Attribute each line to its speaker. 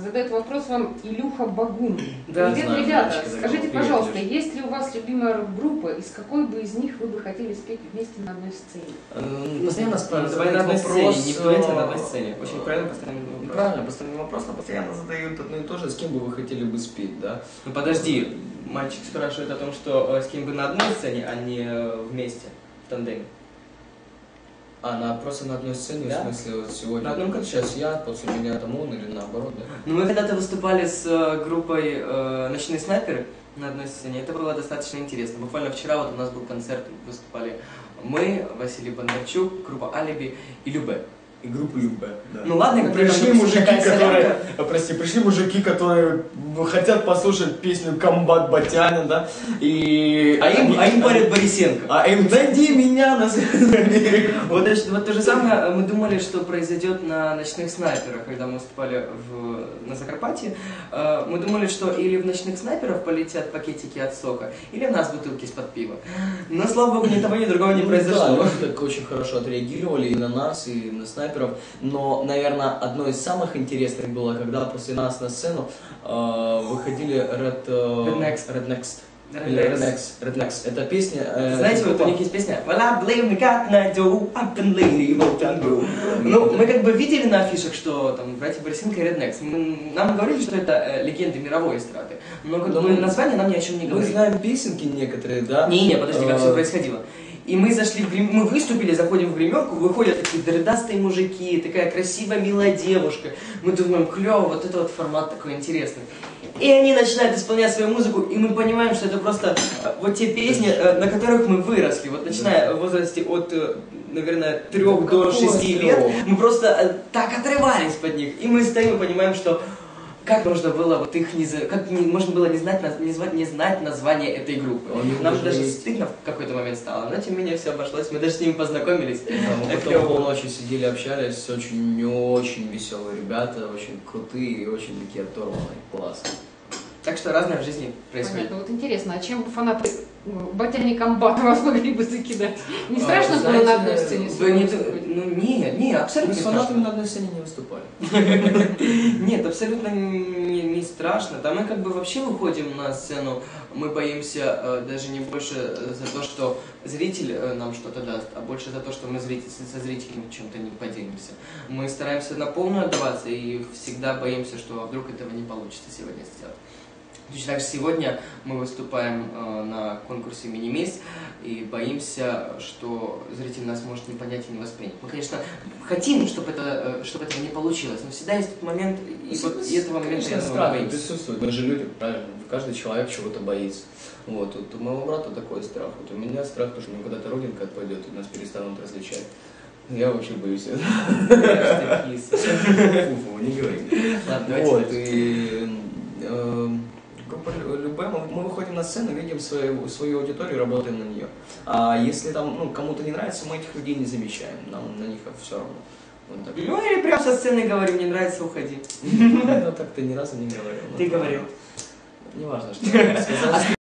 Speaker 1: задает вопрос вам Илюха Багун.
Speaker 2: Да,
Speaker 1: Привет,
Speaker 2: знаю,
Speaker 1: ребята,
Speaker 2: мальчики,
Speaker 1: скажите,
Speaker 2: привет,
Speaker 1: пожалуйста,
Speaker 2: Илюш.
Speaker 1: есть ли у вас любимая рок-группа, из какой бы из них вы бы хотели спеть вместе на одной сцене?
Speaker 2: Постоянно спрашивают
Speaker 3: Давай на одной сцене,
Speaker 2: вопрос,
Speaker 3: не в дуэте, на одной сцене. Очень правильно поставленный вопрос.
Speaker 2: Правильно, постоянный вопрос, но постоянно задают одно и то же, с кем бы вы хотели бы спеть, да?
Speaker 3: Ну подожди, мальчик спрашивает о том, что с кем бы на одной сцене, а не вместе, в тандеме.
Speaker 2: Просто на одной сцене,
Speaker 3: Да?
Speaker 2: в смысле, вот сегодня.
Speaker 3: На одном концерте.
Speaker 2: Сейчас я, после меня там он или наоборот, да?
Speaker 3: Ну мы когда-то выступали с группой «Ночные снайперы» на одной сцене, это было достаточно интересно. Буквально вчера вот у нас был концерт, выступали мы, Василий Бондарчук, группа «Алиби» и «Любэ».
Speaker 2: И группу Любэ, да.
Speaker 3: Ну ладно, когда
Speaker 2: Пришли
Speaker 3: там
Speaker 2: мужики,
Speaker 3: такая
Speaker 2: которые,
Speaker 3: солянка.
Speaker 2: пришли мужики, которые хотят послушать песню «Комбат Батянин», да, и...
Speaker 3: А им парит Борисенко.
Speaker 2: А им «Найди меня на
Speaker 3: Вот то же самое мы думали, что произойдет на «Ночных снайперах», когда мы выступали на Закарпатье. Мы думали, что или в «Ночных снайперов» полетят пакетики от сока, или в нас бутылки из-под пива. Но, слава богу, ни того, ни другого не
Speaker 2: Да,
Speaker 3: произошло.
Speaker 2: люди так очень хорошо отреагировали и на нас, и на снайперов. Но, наверное, одно из самых интересных было, когда после нас на сцену выходили Red Next. Это песня...
Speaker 3: Знаете, вот у них есть песня Well, I blame the God, I do, I've been lately, but I do. Ну, мы как бы видели на афишах, что там братья Борисенко и Red Next. Нам говорили, что это легенды мировой эстрады. Но как бы название нам ни о чем не
Speaker 2: Мы
Speaker 3: говорит.
Speaker 2: знаем песенки некоторые, да?
Speaker 3: Не, подожди, как все происходило. И мы зашли мы выступили, заходим в гримерку, выходят такие дредастые мужики, такая красивая, милая девушка. Мы думаем, клево, вот это вот формат такой интересный. И они начинают исполнять свою музыку, и мы понимаем, что это просто вот те песни, на которых мы выросли. Вот начиная в возрасте от, наверное, 3 до 6 лет, мы просто так отрывались под них. И мы стоим и понимаем, что как можно было вот их можно было не знать название этой группы. Нам даже стыдно в какой-то момент стало, но тем не менее все обошлось, мы даже с ними познакомились.
Speaker 2: Мы потом полночи сидели, общались, очень веселые ребята, очень крутые и очень такие оторванные, классные.
Speaker 3: Так что разное в жизни происходит.
Speaker 1: Понятно. Вот интересно, а чем фанаты Батяни Комбата вас могли бы закидать? Не страшно было на одной сцене?
Speaker 3: Не, абсолютно
Speaker 2: Мы
Speaker 3: не
Speaker 2: с фанатами
Speaker 3: страшно.
Speaker 2: на одной сцене не выступали.
Speaker 3: Нет, абсолютно не страшно. Да мы как бы вообще выходим на сцену, мы боимся даже не больше за то, что зритель нам что-то даст, а больше за то, что мы со зрителями чем-то не поделимся. Мы стараемся на полную отдаваться и всегда боимся, что вдруг этого не получится сегодня сделать. Точно так же сегодня мы выступаем на конкурсе «Мини-Мисс» и боимся, что зритель нас может не понять и не воспринять. Мы, конечно, хотим, чтобы этого не получилось, но всегда есть тот момент, и этого момента я
Speaker 2: страх присутствует. Мы же люди, правильно, каждый человек чего-то боится. Вот у моего брата такой страх. Вот у меня страх, потому что куда-то родинка отпадет и нас перестанут различать. Я вообще боюсь этого. Фу, не говори. Вот, и группа Любэ, мы выходим на сцену, видим свою аудиторию, работаем на нее. А если там кому-то не нравится, мы этих людей не замечаем, нам на них все равно. Вот так.
Speaker 3: Ну или прям со сцены говорим, не нравится, уходи.
Speaker 2: Ну так ты ни разу не говорил.
Speaker 3: Ты говорил.
Speaker 2: Неважно, что я сказал.